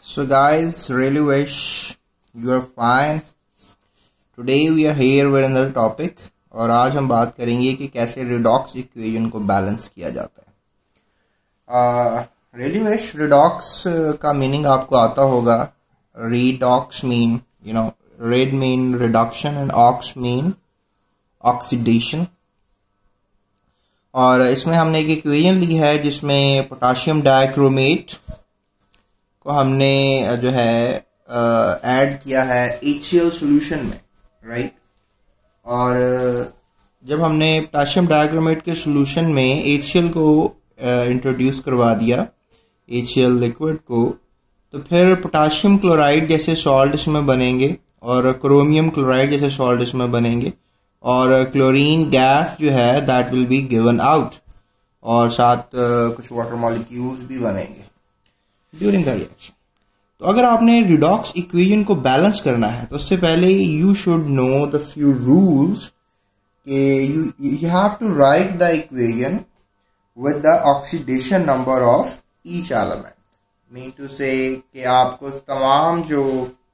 So guys, really wish you are fine. Today we are here with another topic और आज हम बात करेंगे कि कैसे रिडॉक्स इक्वेशन को बैलेंस किया जाता है। really wish रिडॉक्स का मीनिंग आपको आता होगा। Redox mean red mean reduction and ox mean oxidation. और इसमें हमने एक इक्वेशन ली है जिसमें पोटाशियम डाइक्रोमेट को हमने जो है ऐड किया है HCl सॉल्यूशन में, राइट। और जब हमने पोटाशियम डाइक्रोमेट के सॉल्यूशन में HCl को इंट्रोड्यूस करवा दिया, HCl लिक्विड को, तो फिर पोटाशियम क्लोराइड जैसे सॉल्ट इसमें बनेंगे और क्रोमियम क्लोराइड जैसे सॉल्ट इसमें बनेंगे और क्लोरीन गैस जो है that will be given out और साथ कुछ वाटर मॉलिक्यूल्स भी बनेंगे ड्यूरिंग द रिएक्शन। तो अगर आपने रिडॉक्स इक्वेशन को बैलेंस करना है तो उससे पहले you should know the few rules कि you have to write the equation with the oxidation number of each element. Mean to say कि आपको तमाम जो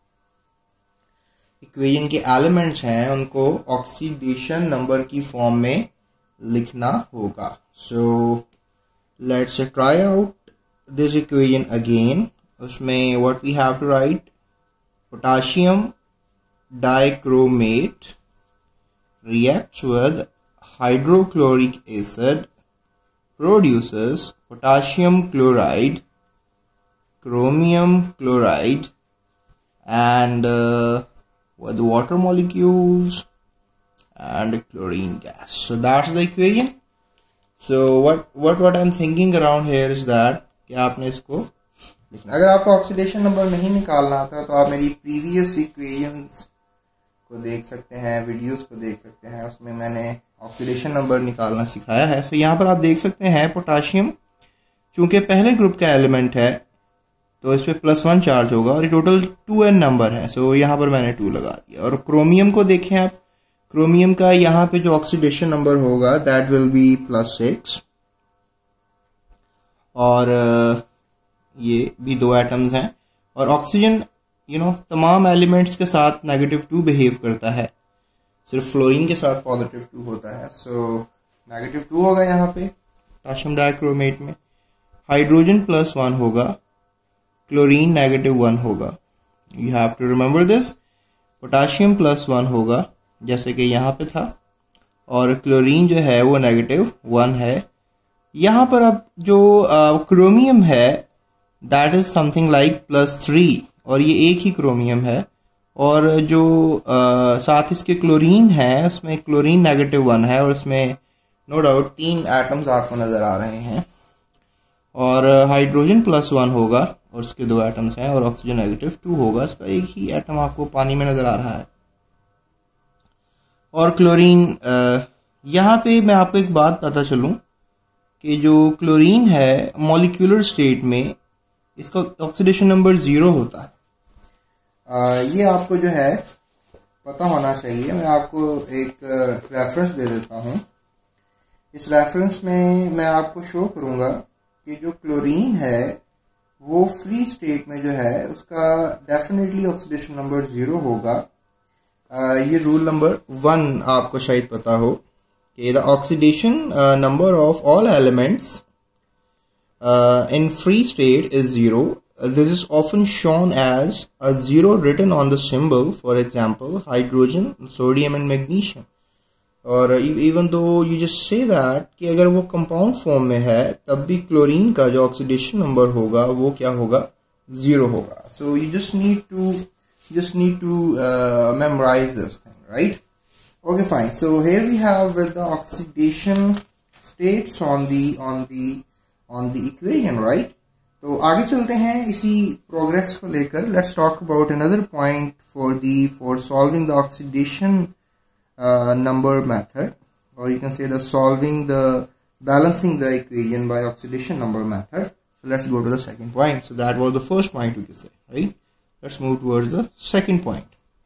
इक्वेशन के एलिमेंट्स हैं उनको ऑक्सीडेशन नंबर की फॉर्म में लिखना होगा। So let's try out this equation again. उसमें what we have to write, potassium dichromate reacts with hydrochloric acid, produces potassium chloride, chromium chloride and with water molecules and chlorine gas. So that's the equation. So what I'm thinking around here is that कि आपने इसको लिखना। अगर आपको oxidation number नहीं निकालना आता तो आप मेरी प्रीवियस इक्वेशंस को देख सकते हैं, वीडियोस को देख सकते हैं, उसमें मैंने ऑक्सीडेशन नंबर निकालना सिखाया है। सो यहाँ पर आप देख सकते हैं पोटाशियम चूंकि पहले ग्रुप का एलिमेंट है तो इस पर +1 चार्ज होगा और ये टोटल 2n नंबर है। सो यहाँ पर मैंने 2 लगा दिया। और क्रोमियम को देखें आप, क्रोमियम का यहाँ पे जो ऑक्सीडेशन नंबर होगा दैट विल बी +6 और ये भी 2 एटम्स हैं। और ऑक्सीजन तमाम एलिमेंट्स के साथ -2 बिहेव करता है, सिर्फ फ्लोरीन के साथ +2 होता है। सो -2 होगा यहाँ पे पोटाशियम डाइक्रोमेट में। हाइड्रोजन +1 होगा, क्लोरीन -1 होगा। You have to remember this. Potassium +1 होगा जैसे कि यहाँ पे था और क्लोरीन जो है वो -1 है। यहाँ पर अब जो क्रोमियम है दैट इज समथिंग लाइक +3 और ये एक ही क्रोमियम है। और जो साथ इसके क्लोरीन है उसमें क्लोरीन -1 है और उसमें नो डाउट 3 एटम्स आपको नजर आ रहे हैं। और हाइड्रोजन +1 होगा और उसके 2 एटम्स हैं और ऑक्सीजन -2 होगा, इसका एक ही एटम आपको पानी में नजर आ रहा है। और क्लोरीन यहाँ पे मैं आपको एक बात पता चलूं कि जो क्लोरीन है मॉलिक्यूलर स्टेट में इसका ऑक्सीडेशन नंबर 0 होता है। ये आपको जो है पता होना चाहिए। मैं आपको एक रेफरेंस दे देता हूँ। इस रेफरेंस में मैं आपको शो करूँगा कि जो क्लोरीन है वो फ्री स्टेट में जो है उसका डेफिनेटली ऑक्सीडेशन नंबर 0 होगा। ये रूल नंबर 1 आपको शायद पता हो कि the oxidation number of all elements in free state is 0. This is often shown as a 0 written on the symbol, for example hydrogen, sodium and magnesium. और even though you just say that कि अगर वो compound form में है तब भी chlorine का जो ऑक्सीडेशन नंबर होगा वो क्या होगा, 0 होगा। So you just need to memorize this thing, right? Okay, fine. So here we have with the oxidation states on the equation, right? तो आगे चलते हैं इसी प्रोग्रेस को लेकर। Let's talk about another point for solving the oxidation number method, or you can say balancing the equation by oxidation number method. So let's go to the second point. So that was the first point you can say, right? Let's move towards the second point.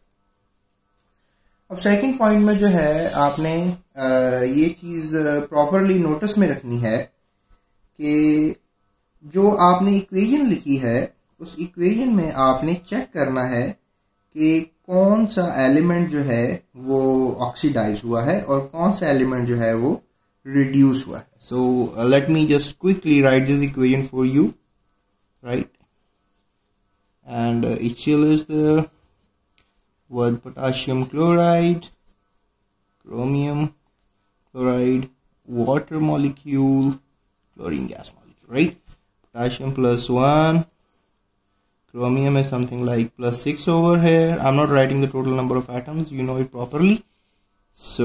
अब second point में जो है आपने ये चीज़ properly notice में रखनी है कि जो आपने इक्वेशन लिखी है उस इक्वेशन में आपने चेक करना है कि कौन सा एलिमेंट जो है वो ऑक्सीडाइज हुआ है और कौन सा एलिमेंट जो है वो रिड्यूस हुआ है. So let me just quickly write this equation for you, right. And HCl is there with potassium chloride, chromium chloride, water molecule, chlorine gas molecule, right? Potassium plus 1, chromium is something like plus 6 over here. I'm not writing the total number of atoms, you know it properly. So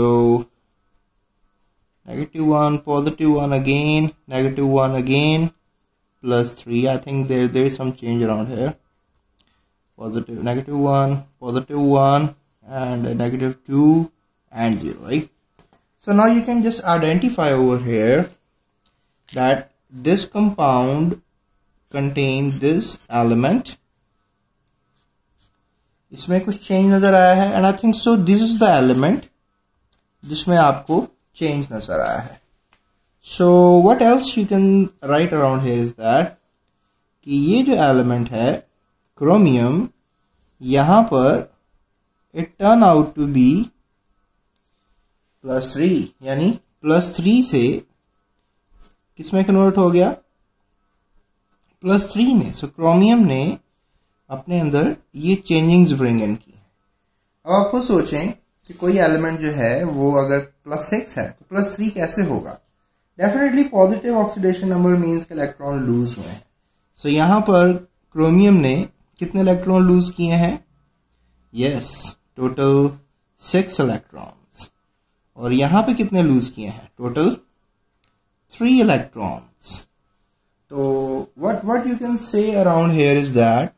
negative 1, positive 1 again, negative 1 again, plus 3. I think there is some change around here. Positive, negative 1, positive 1, and negative 2 and 0, right? So now you can just identify over here that this compound contains this element. इसमें कुछ change नजर आया है, and I think so this is the element जिसमें आपको change नजर आया है. So what else you can write around here is that कि ये जो element है क्रोमियम, यहां पर it turn out to be +3, यानी +3 से किसमें कन्वर्ट हो गया, +3 में. सो क्रोमियम ने अपने अंदर ये चेंजिंग्स ब्रिंग इन की. अब आप खुद सोचें कि कोई एलिमेंट जो है वो अगर +6 है तो +3 कैसे होगा. Definitely positive oxidation number means के इलेक्ट्रॉन लूज हुए हैं. सो यहां पर क्रोमियम ने कितने इलेक्ट्रॉन लूज किए हैं, यस, टोटल 6 इलेक्ट्रॉन्स. और यहां पे कितने लूज किए हैं, टोटल 3 इलेक्ट्रॉन्स. तो what you can say around here is that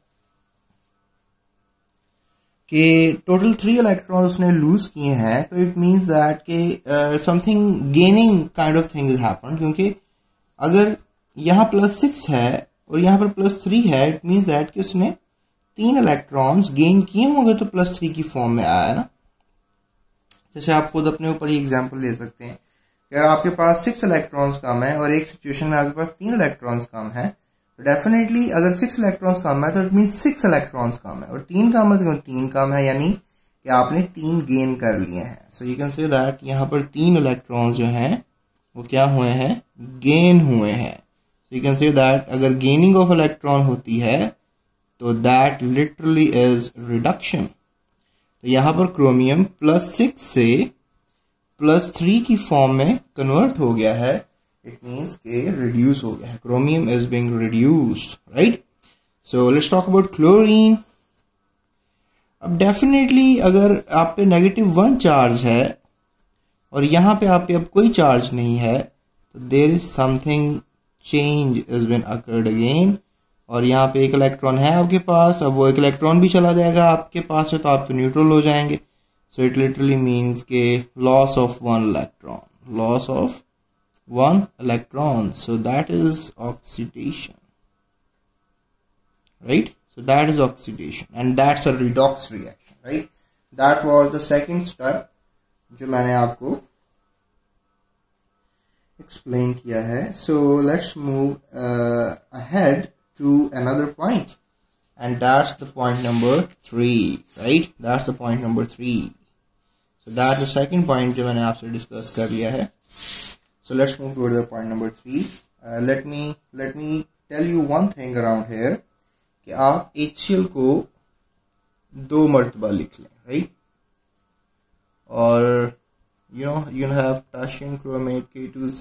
कि टोटल 3 इलेक्ट्रॉन उसने लूज किए हैं. तो इट मींस दैट कि something gaining kind of thing is happen, क्योंकि अगर यहां +6 है और यहां पर +3 है, इट मींस दैट कि उसने 3 इलेक्ट्रॉन्स गेन किए होंगे तो +3 की फॉर्म में आया ना. जैसे आप खुद अपने ऊपर ही एग्जांपल ले सकते हैं कि अगर आपके पास 6 इलेक्ट्रॉन्स कम है और एक सिचुएशन में आपके पास 3 इलेक्ट्रॉन्स कम है, तो डेफिनेटली अगर 6 इलेक्ट्रॉन्स कम है तो इट मीन 6 इलेक्ट्रॉन्स कम है, और 3 का मतलब 3 कम है, यानी कि आपने 3 गेन कर लिए हैं. So you can say that यहाँ पर 3 इलेक्ट्रॉन्स जो हैं वो क्या हुए हैं, गेन हुए हैं. So you can say that अगर गेनिंग ऑफ इलेक्ट्रॉन होती है तो दैट लिटरली इज रिडक्शन. तो यहां पर क्रोमियम +6 से +3 की फॉर्म में कन्वर्ट हो गया है. इट मींस के रिड्यूस हो गया है. Chromium is being reduced, right. So let's talk about chlorine. अब डेफिनेटली अगर आप पे -1 चार्ज है और यहां पे आप पे अब कोई चार्ज नहीं है, तो there is something change is been occurred again. और यहाँ पे एक इलेक्ट्रॉन है आपके पास, अब वो एक इलेक्ट्रॉन भी चला जाएगा आपके पास से, तो आप तो न्यूट्रल हो जाएंगे. सो इट लिटरली मीन्स के loss of 1 electron, loss of 1 electron. So that is oxidation, right. So that is oxidation and that's a redox reaction, right. That was the second step जो मैंने आपको explain किया है. सो let's मूव अहेड to another point, and that's the point number 3, right. That's the point number 3. So that's the second point जो मैंने आपसे डिस्कस कर लिया है. So let's move to the point number 3. Let me tell you one thing around here कि आप HCl को 2 मर्तबा लिख लें, right. और you have potassium chromate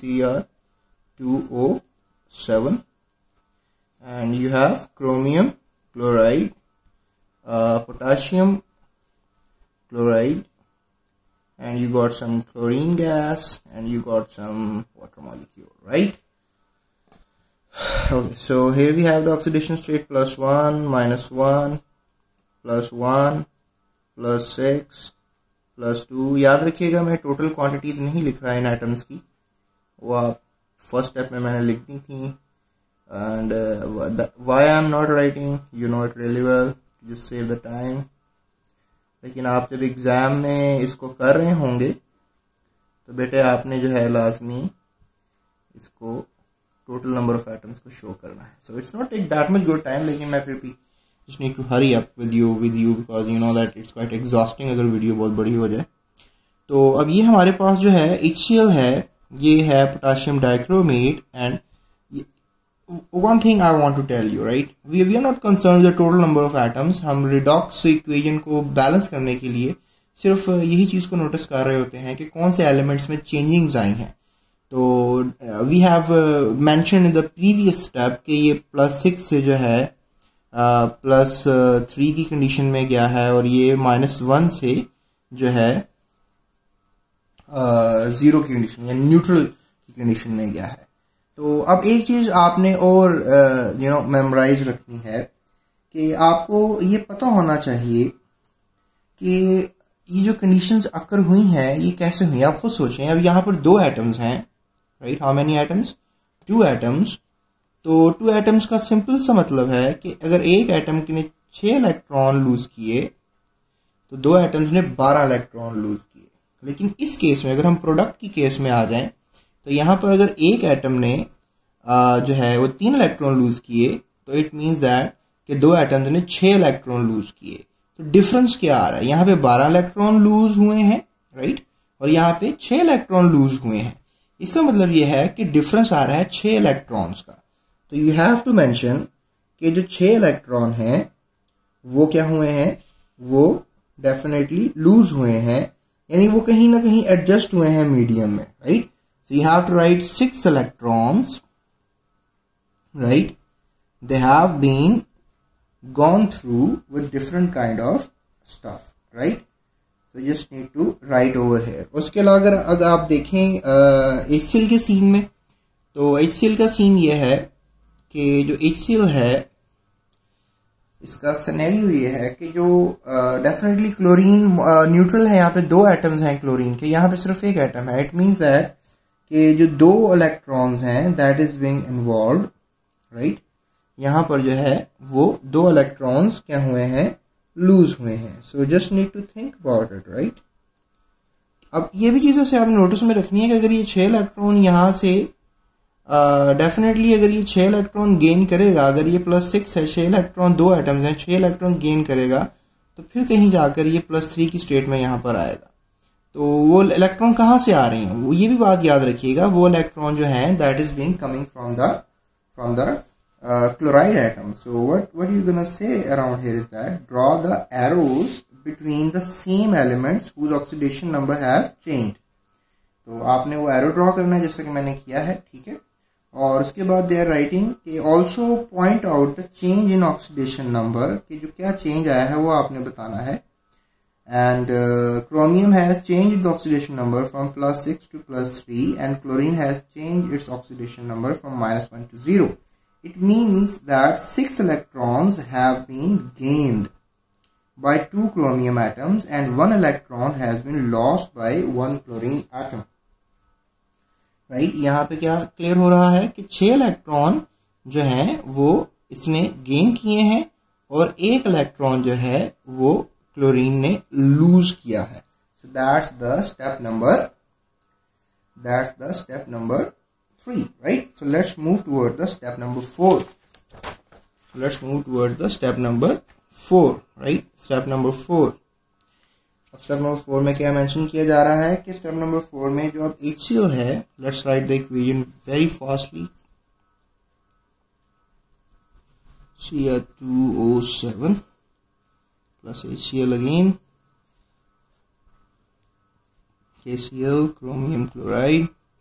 K2Cr2O7, and you have chromium chloride, potassium chloride, and you got some chlorine gas, and you got some water molecule, right. Okay, so here we have the oxidation state +1, -1, +1, +6, +2. याद रखिएगा मैं total quantities नहीं लिख रहा इन atoms की, वो आप first step में मैंने लिखनी थी. And why I'm not writing, you know it really well, just save the time. लेकिन आप जब एग्ज़ाम में इसको कर रहे होंगे तो बेटे आपने जो है लाजमी इसको टोटल नंबर ऑफ एटम्स को शो करना है. So it's not take that much good time, लेकिन मैं फिर भी just need to hurry up with you because you know that it's quite exhausting अगर वीडियो बहुत बड़ी हो जाए. तो अब ये हमारे पास जो है HCl है, ये है potassium dichromate. And one thing I want to tell you, right, we are not concerned with the total number of atoms. हम redox equation को बैलेंस करने के लिए सिर्फ यही चीज़ को नोटिस कर रहे होते हैं कि कौन से एलिमेंट्स में चेंजिंग्स आई हैं. तो we have mention in the previous step कि ये +6 से जो है +3 की कंडीशन में गया है, और ये -1 से जो है 0 की कंडीशन या न्यूट्रल की कंडीशन में गया है. तो अब एक चीज़ आपने और मेमोराइज रखनी है कि आपको ये पता होना चाहिए कि ये जो कंडीशंस अकर हुई हैं ये कैसे हुई. आप खुद सोचें, अब यहाँ पर 2 एटम्स हैं, right. How many atoms? 2 atoms. तो 2 एटम्स का सिंपल सा मतलब है कि अगर एक एटम ने 6 इलेक्ट्रॉन लूज किए तो 2 एटम्स ने 12 इलेक्ट्रॉन लूज किए. लेकिन इस केस में अगर हम प्रोडक्ट की केस में आ जाएं तो यहाँ पर अगर एक एटम ने जो है वो 3 इलेक्ट्रॉन लूज किए तो इट मीन्स दैट कि 2 एटम्स ने 6 इलेक्ट्रॉन लूज किए. तो डिफरेंस क्या आ रहा है? यहाँ पे 12 इलेक्ट्रॉन लूज हुए हैं, राइट, और यहाँ पे 6 इलेक्ट्रॉन लूज हुए हैं. इसका मतलब ये है कि डिफरेंस आ रहा है 6 इलेक्ट्रॉन्स का. तो यू हैव टू मेंशन कि जो 6 इलेक्ट्रॉन हैं वो क्या हुए हैं, वो डेफिनेटली लूज हुए हैं, यानी वो कहीं ना कहीं एडजस्ट हुए हैं मीडियम में, right. So you have to write 6 electrons, right? They have been gone through with different kind of stuff, right? So you just need to write over here. उसके अलावा अगर आप देखें HCl के सीन में, तो HCl का सीन ये है कि जो HCl है इसका सिनेरियो ये है कि जो डेफिनेटली क्लोरीन न्यूट्रल है. यहाँ पे 2 एटम्स हैं क्लोरीन के, यहाँ पे सिर्फ एक एटम है. इट मीन्स दैट कि जो 2 इलेक्ट्रॉन्स हैं that is being involve, right. यहाँ पर जो है वो 2 इलेक्ट्रॉन्स क्या हुए हैं, लूज हुए हैं. So just need to think about it, right. अब ये भी चीज़ों से आपने नोटिस में रखनी है कि अगर ये 6 इलेक्ट्रॉन यहाँ से डेफिनेटली अगर ये 6 इलेक्ट्रॉन गेन करेगा, अगर ये +6 है, 6 इलेक्ट्रॉन 2 एटम्स हैं, 6 इलेक्ट्रॉन गेन करेगा, तो फिर कहीं जाकर ये +3 की स्टेट में यहाँ पर आएगा. तो वो इलेक्ट्रॉन कहाँ से आ रहे हैं, वो ये भी बात याद रखिएगा. वो इलेक्ट्रॉन जो है that is being coming from the chloride atom. So what you gonna say around here is that draw the arrows between the same elements whose oxidation number have changed. तो आपने वो एरो ड्रॉ करना है जैसा कि मैंने किया है, ठीक है. और उसके बाद दे आर राइटिंग कि also point out the change in oxidation number, कि जो क्या चेंज आया है वो आपने बताना है. And chromium has changed the oxidation number from +6 to +3, and chlorine has changed its oxidation number from -1 to 0. It means that 6 electrons have been gained by 2 chromium atoms and 1 electron has been lost by 1 chlorine atom. Right? यहाँ पे क्या clear हो रहा है कि 6 electron जो हैं वो इसने गेन किए हैं और 1 इलेक्ट्रॉन जो है वो क्लोरीन ने लूज किया है. So that's the step number 3, right. So let's move toward the step number 4. Right. Step number 4. अब स्टेप नंबर 4 में क्या मेंशन किया जा रहा है कि स्टेप नंबर 4 में जो अब HCl है, let's write the equation very fastly. Cr2O7 plus HCl again, KCl, chromium chloride,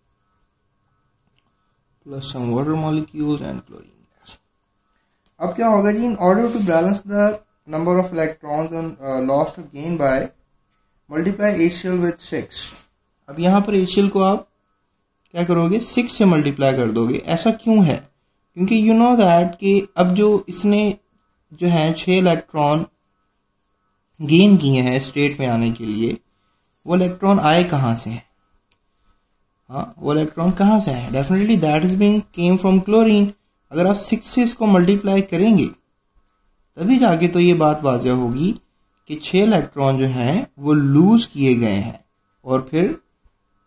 plus some water molecules and chlorine gas. अब क्या होगा जी, in order to balance the number of electrons lost or gained by, multiply HCl with 6. अब यहाँ पर HCl को आप क्या करोगे, 6 से मल्टीप्लाई कर दोगे. ऐसा क्यों है? क्योंकि यू नो दैट कि अब जो इसने जो है 6 इलेक्ट्रॉन गेन किए हैं स्टेट में आने के लिए, वो इलेक्ट्रॉन आए कहाँ से हैं? हाँ, वो इलेक्ट्रॉन कहाँ से आए? Definitely that is being came from chlorine. अगर आप 6 से इसको मल्टीप्लाई करेंगे तभी जाके तो ये बात वाज़ह होगी कि 6 इलेक्ट्रॉन जो हैं वो लूज किए गए हैं और फिर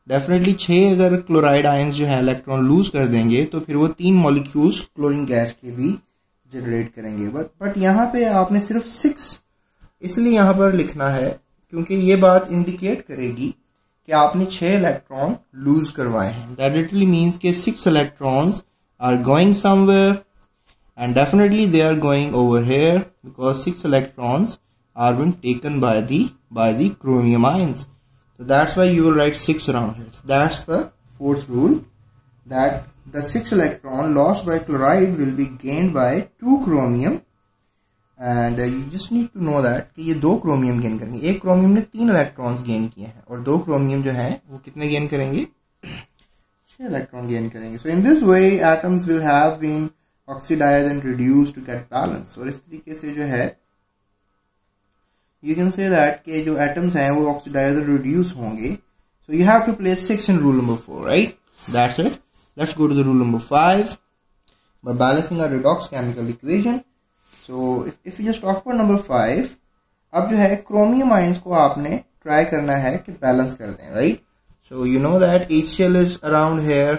डेफिनेटली 6 अगर क्लोराइड आयंस जो है इलेक्ट्रॉन लूज कर देंगे तो फिर वो 3 मॉलिक्यूल्स क्लोरीन गैस के भी जनरेट करेंगे। बट यहाँ पे आपने सिर्फ 6 इसलिए यहाँ पर लिखना है क्योंकि ये बात इंडिकेट करेगी कि आपने 6 इलेक्ट्रॉन लूज करवाए हैं। दैट लिटरली मीन्स के 6 electrons are going somewhere and definitely they are going over here because 6 electrons are being taken by the chromium ions. So that's why you will write 6 around here. So that's the fourth rule, that the 6 electron lost by chloride will be gained by 2 chromium, and you just need to know that कि ये 2 chromium gain करेंगे। एक chromium ने 3 electrons gain किए हैं और 2 chromium जो है वो कितने gain करेंगे, 6 electron gain करेंगे। So in this way atoms will have been oxidized and reduced to get balance। और इस तरीके से जो है you can say that कि जो atoms हैं वो oxidized and reduce होंगे। So you have to place 6 in rule number 4, right? That's it. Let's go to the rule number 5 by balancing a redox chemical equation। So if you just talk about number 5, अब जो है chromium ions को आपने try करना है कि balance कर दें, right? So you know that HCl is around here,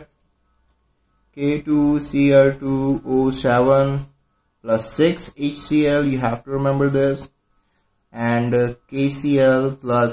K2Cl2O7 plus 6 HCl, you have to remember this, and KCl plus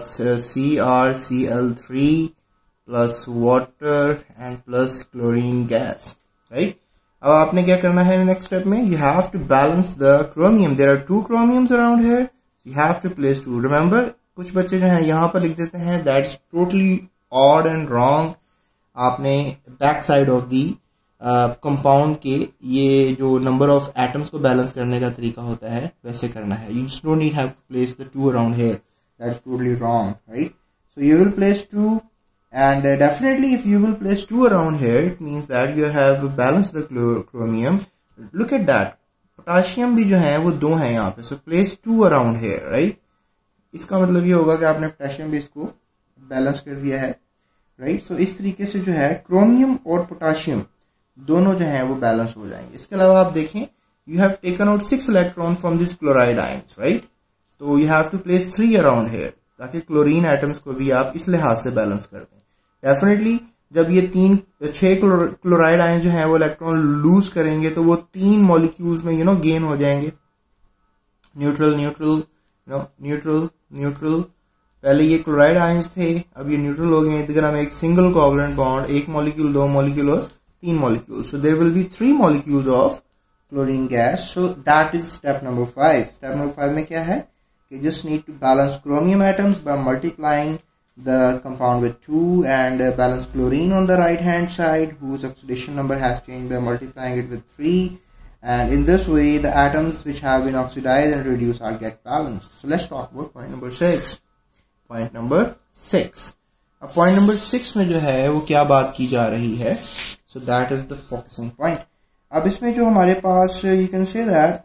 CrCl3 plus water and plus chlorine gas, right? अब आपने क्या करना है next step में, you have to balance the chromium। There are 2 chromiums around here, you have to place 2। remember कुछ बच्चे जो हैं यहाँ पर लिख देते हैं that's totally odd and wrong। आपने back side of the compound के ये जो नंबर ऑफ एटम्स को बैलेंस करने का तरीका होता है वैसे करना है। You just don't need have to place the 2 around here, that's totally wrong, right? So you will place 2 and definitely if you will place 2 around here it means that you have balance the chromium. Look at that, potassium भी जो है वो 2 है यहाँ पे, सो place 2 around here, right? इसका मतलब ये होगा कि आपने पोटाशियम भी इसको बैलेंस कर दिया है, राइट? सो इस तरीके से जो है क्रोमियम और पोटाशियम दोनों जो हैं वो बैलेंस हो जाएंगे। इसके अलावा आप देखें you have taken out 6 electron from this chloride ions, right? तो you have to place 3 around here ताकि क्लोरीन एटम्स को भी आप इस लिहाज से बैलेंस कर दें। डेफिनेटली जब ये 6 क्लोराइड आयंस जो हैं वो इलेक्ट्रॉन लूज करेंगे तो वो 3 मॉलिक्यूल्स में गेन हो जाएंगे। न्यूट्रल न्यूट्रल न्यूट्रल न्यूट्रल, पहले ये क्लोराइड आयंस थे, अब ये न्यूट्रल हो गए। इधर हम एक single covalent bond, 1 molecule 2 molecule और 3 molecules, so there will be 3 molecules of chlorine gas। so that is step number 5। step number 5 में क्या है कि just need to balance chromium atoms by multiplying the compound with 2 and balance chlorine on the right hand side whose oxidation number has changed by multiplying it with 3, and in this way the atoms which have been oxidized and reduced are get balanced। so let's talk about point number 6। point number 6, अब point number 6 में जो है वो क्या बात की जा रही है, so that is the focusing point। अब इसमें जो हमारे पास you can say that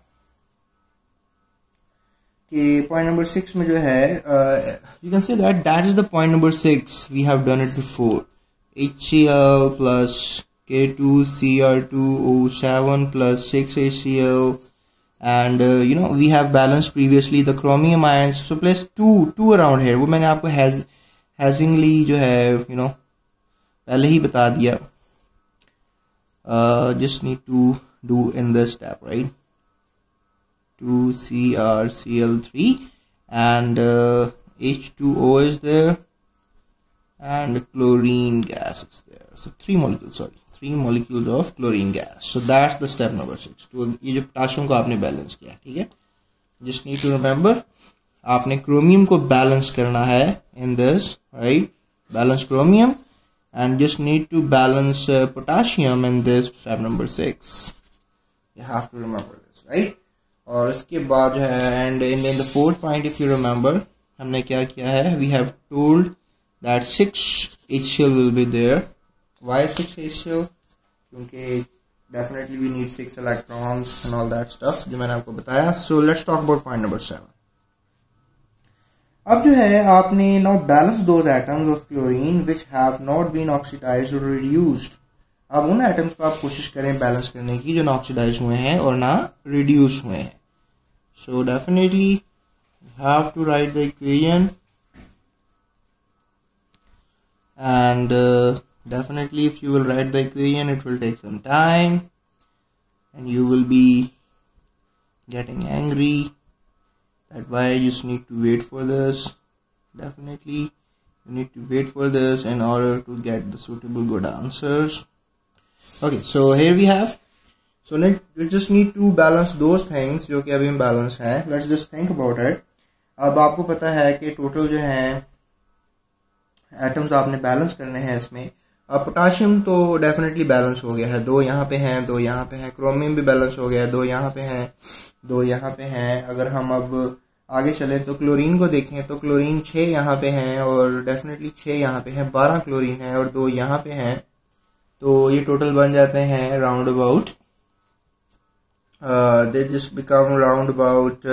कि पॉइंट नंबर 6 में जो है you can say that is the point number 6, we have done it before। HCl plus K2Cl2O7 plus 6 HCl, and we have balanced previously the chromium ions, so place 2 around here। वो मैंने आपको हैजिंगली जो है पहले ही बता दिया। just need to do in this step, right? 2CrCl3 and H2O is there and chlorine gas is there, so 3 molecules of chlorine gas। so that's the step number 6। तो ये जो पोटाशियम को आपने बैलेंस किया, ठीक है? just need to remember आपने chromium को बैलेंस करना है in this, right? balance chromium and just need to balance potassium in this step number 6। you have to remember this, right? और इसके बाद जो है and in the fourth point if you remember हमने क्या किया है, we have told that 6 HCl will be there। why 6 HCl? क्योंकि definitely we need 6 electrons and all that stuff जो मैंने आपको बताया। so let's talk about point number 7। अब जो है आपने now balance those atoms of chlorine which have not been oxidized or reduced। अब उन एटम्स को आप कोशिश करें बैलेंस करने की जो ना ऑक्सीडाइज हुए हैं और ना रिड्यूस हुए हैं। So definitely have to write the equation and definitely if you will write the equation, it will take some time and you will be getting angry that why you just need to wait for this. Definitely you need to wait for this in order to get the suitable good answers. Okay, so here we have, so we just need to balance those things जो कि अभी imbalance है. Let's just think about it. अब आपको पता है कि total जो है एटम्स आपने बैलेंस करने हैं इसमें. अब पोटाशियम तो डेफिनेटली बैलेंस हो गया है, 2 यहाँ पे हैं, 2 यहाँ पे हैं. क्रोमियम भी बैलेंस हो गया है, 2 यहाँ पे हैं, 2 यहाँ पे हैं. अगर हम अब आगे चले तो क्लोरीन को देखें तो क्लोरीन 6 यहाँ पे हैं और डेफिनेटली 6 यहाँ पे हैं, 12 क्लोरीन है और 2 यहाँ पे हैं. तो ये टोटल बन जाते हैं round about, they just become round about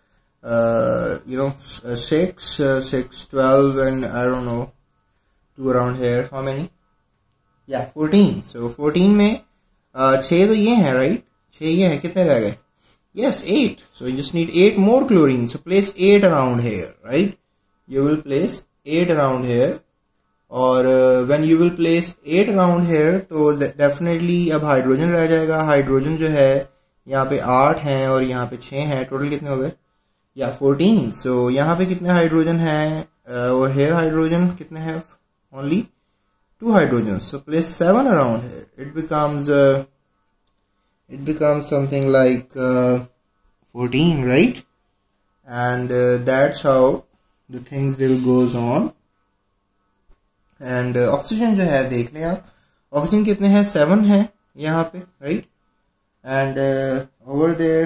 6, 12 and I don't know, 2 around here. How many? Yeah, 14. So 14 में 6 तो ये है, right? 6 ये है, कितने रह गए? Yes, 8. So you just need 8 more chlorine. So place 8 around here, right? You will place 8 around here. और when you will place 8 around here, तो definitely अब हाइड्रोजन रह जाएगा. हाइड्रोजन जो है यहाँ पे 8 हैं और यहाँ पे 6 हैं. टोटल कितने हो गए? या 14. सो यहाँ पे कितने हाइड्रोजन हैं और हेयर हाइड्रोजन कितने हैं? Only 2 hydrogen. So place 7 around here. It becomes something like 14, right? And that's how the things will goes on. And oxygen जो है देख लें आप, ऑक्सीजन कितने हैं? 7 हैं यहाँ पे, right? And over there,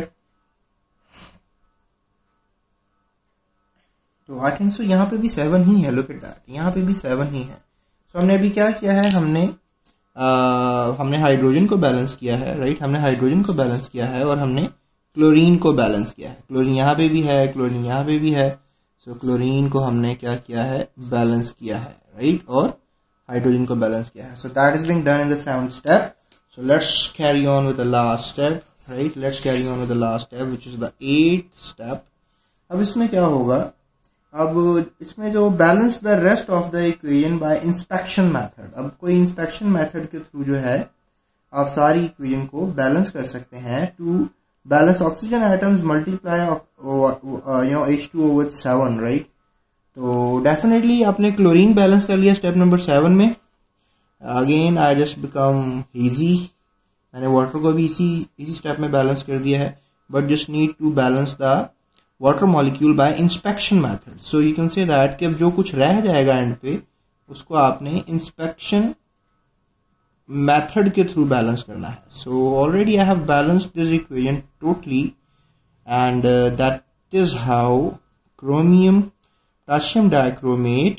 तो आई थिंक सो यहाँ पे भी 7 ही है. लुक एट दैट, यहाँ पे भी 7 ही है. सो हमने अभी क्या किया है, हमने हाइड्रोजन को बैलेंस किया है, राइट? हमने हाइड्रोजन को बैलेंस किया है और हमने क्लोरीन को बैलेंस किया है. क्लोरीन यहाँ पे भी है, क्लोरीन यहाँ पे भी है. सो क्लोरीन को हमने क्या किया है? बैलेंस किया है, राइट? और हाइड्रोजन को बैलेंस किया है. So that is being done in the 7th step. So let's carry on with the last step, right? Let's carry on with the last step, which is the 8th step. अब इसमें क्या होगा? अब इसमें जो balance the rest of the equation by inspection method. अब कोई inspection method के थ्रू जो है आप सारी equation को balance कर सकते हैं. To balance oxygen atoms, multiply H2O with 7, right? तो definitely आपने क्लोरीन बैलेंस कर लिया स्टेप नंबर 7 में. Again I just become easy. मैंने वाटर को भी इसी स्टेप में बैलेंस कर दिया है. But just need to balance the water molecule by inspection method. So you can say that कि अब जो कुछ रह जाएगा एंड पे उसको आपने इंस्पेक्शन मेथड के थ्रू बैलेंस करना है. So already I have balanced this equation totally and that is how chromium potassium dichromate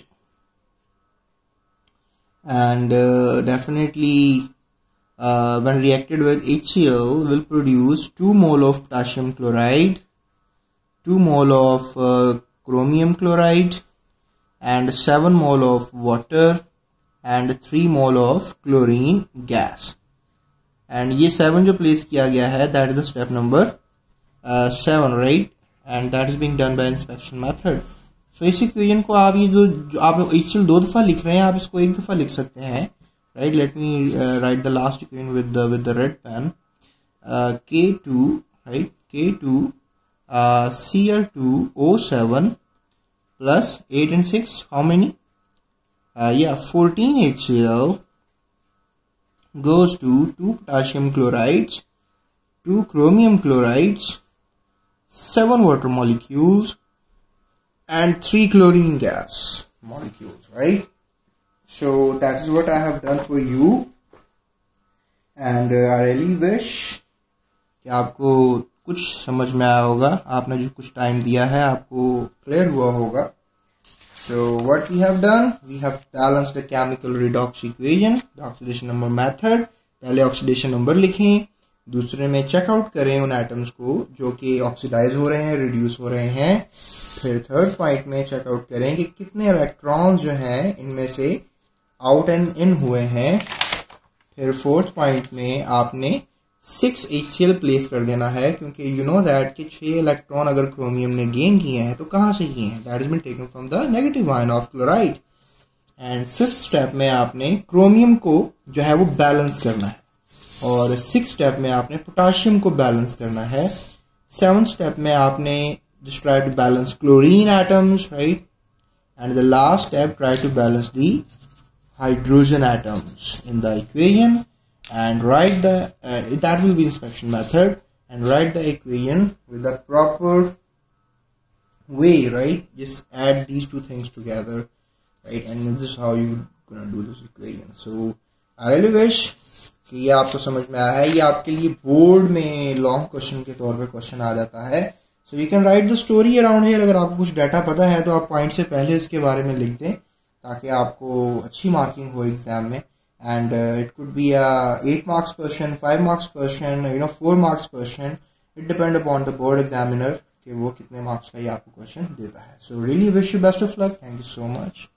and definitely when reacted with HCl will produce 2 mole of potassium chloride, 2 mole of chromium chloride and 7 mole of water and 3 mole of chlorine gas. and ये 7 जो place किया गया है that is the step number 7, right? and that is being done by inspection method. सो इस equation को आप ये जो आप HCl 2 दफ़ा लिख रहे हैं, आप इसको 1 दफ़ा लिख सकते हैं, right? Let me write the last equation with the red pen. K2, right? K2 Cl2O7 plus 8 and 6, how many? 14 HCl goes to 2 potassium chlorides, 2 chromium chlorides, 7 water molecules and 3 chlorine gas molecules, right? So that is what I have done for you and I really wish कि आपको कुछ समझ में आया होगा. आपने जो कुछ टाइम दिया है आपको क्लियर हुआ होगा. So what we have done, we have balanced the chemical redox equation, the oxidation number method. पहले ऑक्सीडेशन नंबर लिखें, दूसरे में चेकआउट करें उन एटम्स को जो कि ऑक्सीडाइज हो रहे हैं, रिड्यूस हो रहे हैं. फिर थर्ड पॉइंट में चेकआउट करें कि कितने इलेक्ट्रॉन्स जो हैं इनमें से आउट एंड इन हुए हैं. फिर फोर्थ पॉइंट में आपने 6 HCl प्लेस कर देना है क्योंकि यू नो दैट कि 6 इलेक्ट्रॉन अगर क्रोमियम ने गेन किए हैं तो कहाँ से किए हैं? That is been taken from the negative ion of chloride. And 5th step में आपने क्रोमियम को जो है वो बैलेंस करना है, और 6th स्टेप में आपने पोटाशियम को बैलेंस करना है। 7th स्टेप में आपने just try to balance chlorine atoms, right? And the last step, try to balance the hydrogen atoms in the equation and write the that will be inspection method, and write the equation with the proper way, right? Just add these two things together, right? And this is how you gonna do this equation. So I really wish कि ये आपको समझ में आया है। ये आपके लिए बोर्ड में लॉन्ग क्वेश्चन के तौर पे क्वेश्चन आ जाता है। So you can write the story around here. अगर आपको कुछ डाटा पता है तो आप पॉइंट से पहले इसके बारे में लिख दें ताकि आपको अच्छी मार्किंग हो एग्जाम में। And it could be a 8 marks question, 5 marks question, 4 marks question. It depend upon the board examiner कि वो कितने मार्क्स का ये आपको क्वेश्चन देता है। So really wish you best of luck. Thank you so much.